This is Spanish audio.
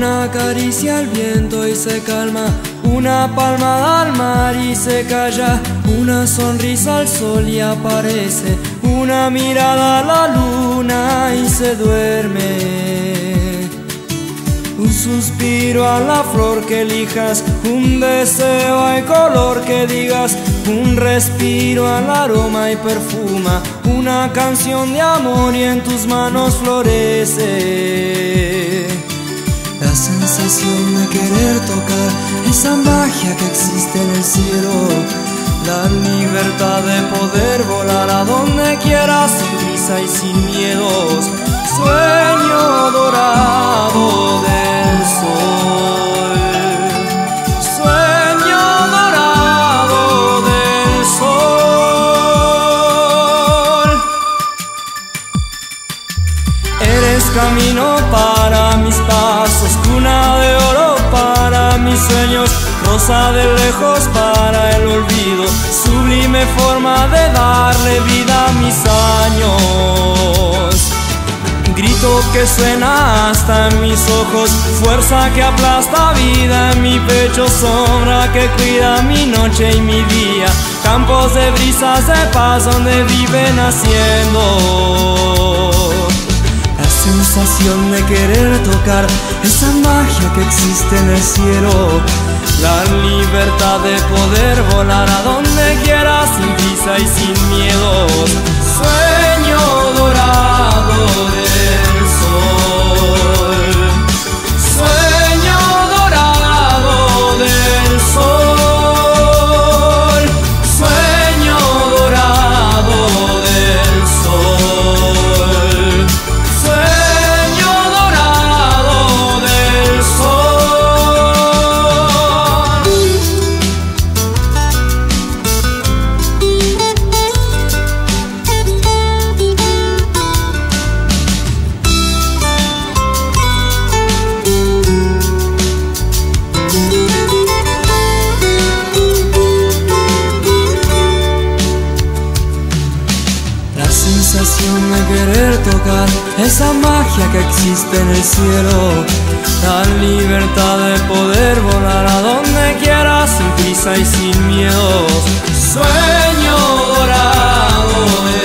Una caricia al viento y se calma, una palmada al mar y se calla, una sonrisa al sol y aparece, una mirada a la luna y se duerme. Un suspiro a la flor que elijas, un deseo hay color que digas, un respiro al aroma y perfuma, una canción de amor y en tus manos florece. La sensación de querer tocar esa magia que existe en el cielo, la libertad de poder volar a donde quieras sin prisa y sin miedos. Sueño dorado del sol, sueño dorado del sol. Eres camino para mis pasos, cuna de oro para mis sueños, rosa de lejos para el olvido, sublime forma de darle vida a mis años. Grito que suena hasta en mis ojos, fuerza que aplasta vida en mi pecho, sombra que cuida mi noche y mi día, campos de brisas de paz donde vive naciendo. La sensación de querer tocar esa magia que existe en el cielo, la libertad de poder volar a donde quieras sin prisa y sin miedos. Sueño dorado del sol, sueño dorado del sol, sueño dorado del sol, sueño dorado del de querer tocar esa magia que existe en el cielo, la libertad de poder volar a donde quieras sin prisa y sin miedo. Sueño dorado de